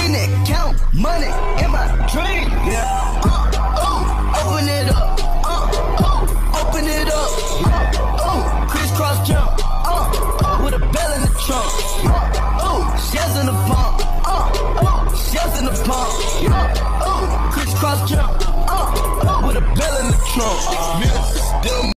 seen it, count money in my dream. Yeah. Open it up. Open it up. Crisscross jump. With a bell in the trunk. Shells in the pump. Shells in the pump. Crisscross jump. With a bell in the trunk.